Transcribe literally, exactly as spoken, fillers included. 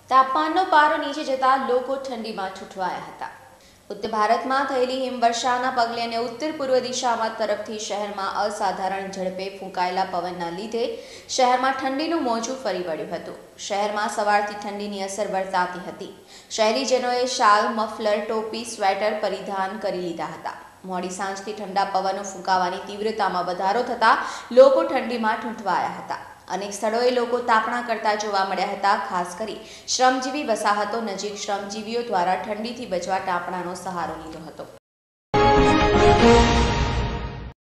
તાપમાનનો પારો નીચે જતા લોકો ઠંડીમાં ઠૂંઠવાયા હતા। ઉત્તર ભારતમાં થયેલી હિમવર્ષાના પગલે અને ઉત્તર પૂર્વ દિશામાં તરફથી શહેરમાં અસાધારણ ઝડપે ફૂંકાયેલા પવનના લીધે શહેરમાં ઠંડીનું મોજું ફરી વળ્યું હતું। શહેરમાં સવારથી ઠંડીની અસર વર્તાતી હતી। શહેરીજનોએ શાલ, મફલર, ટોપી, સ્વેટર પરિધાન કરી લીધા હતા। મોડી સાંજથી ઠંડા પવનો ફૂંકાવાની તીવ્રતામાં વધારો થતાં લોકો ઠંડીમાં ઠૂંઠવાયા હતા। અનેક સ્થળોએ લોકો તાપણા કરતા જોવા મળ્યા હતા। ખાસ કરી શ્રમજીવી વસાહતો નજીક શ્રમજીવીઓ દ્વારા ઠંડીથી બચવા તાપણાનો સહારો લીધો હતો।